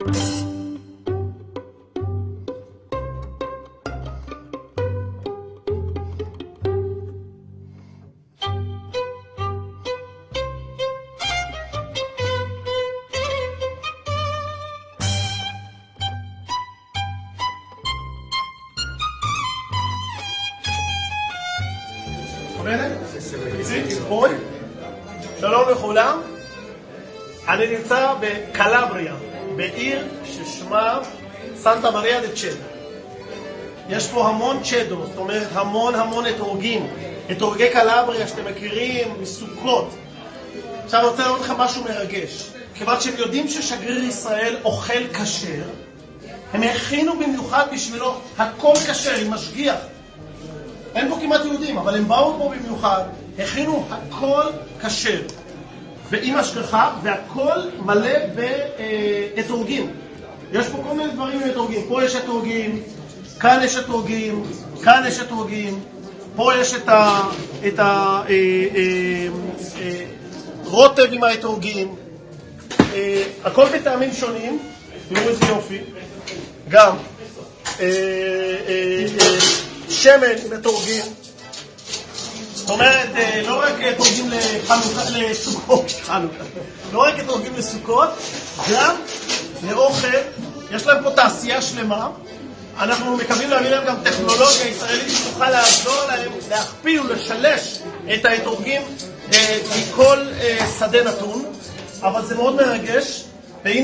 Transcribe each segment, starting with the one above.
שלום לכולם, אני נמצא בקלבריה, בעיר ששמה סנטה מריה דה צ'דו. יש פה המון צ'דו, זאת אומרת המון אתרוגים, אתרוגי קלבריה שאתם מכירים מסוכות. עכשיו אני רוצה לראות לכם משהו מרגש. כיוון שהם יודעים ששגריר ישראל אוכל כשר, הם הכינו במיוחד בשבילו הכל כשר עם משגיח. אין פה כמעט יהודים, אבל הם באו פה במיוחד, הכינו הכל כשר ועם השגחה, והכל מלא באתרוגים. יש פה כל מיני דברים עם אתרוגים. פה יש אתרוגים, כאן יש אתרוגים, כאן יש אתרוגים, פה יש את הרוטב עם האתרוגים. הכל בטעמים שונים, תראו איזה יופי. גם שמן עם אתרוגים. זאת אומרת, לא רק אתרוגים לסוכות, לא רק אתרוגים לסוכות, גם לאוכל. יש להם פה תעשייה שלמה. אנחנו מקווים להביא להם גם טכנולוגיה ישראלית שתוכל לעזור להם להכפיל ולשלש את האתרוגים מכל שדה נתון. אבל זה מאוד מרגש. והנה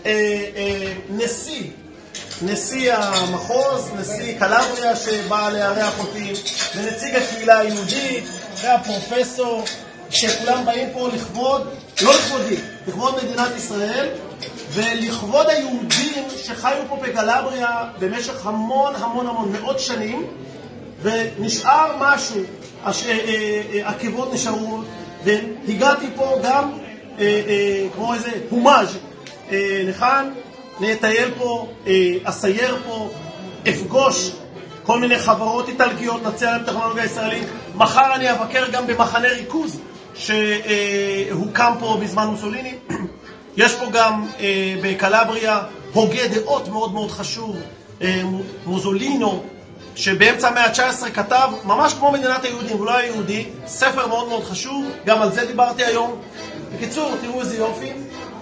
נשיא המחוז, נשיא קלבריה שבא לארח אותי, ונציג הקהילה היהודית, והפרופסור, שכולם באים פה לכבוד, לא לכבודי, לכבוד מדינת ישראל, ולכבוד היהודים שחיו פה בקלבריה במשך המון מאות שנים, ונשאר משהו, עקבות נשארו, והגעתי פה גם כמו איזה הומאז' לכאן, נטייל פה, אסייר פה, אפגוש כל מיני חברות איטלקיות, נציע להם טכנולוגיה ישראלית. מחר אני אבקר גם במחנה ריכוז שהוקם פה בזמן מוסוליני. יש פה גם בקלבריה הוגה דעות מאוד חשוב, מוזולינו, שבאמצע המאה ה-19 כתב, ממש כמו מדינת היהודים, הוא לא היה יהודי, ספר מאוד חשוב, גם על זה דיברתי היום. בקיצור, תראו איזה יופי.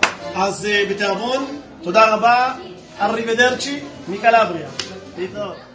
אז בתיאבון, תודה רבה, אריבדרצ'י מקלבריה. להתראות.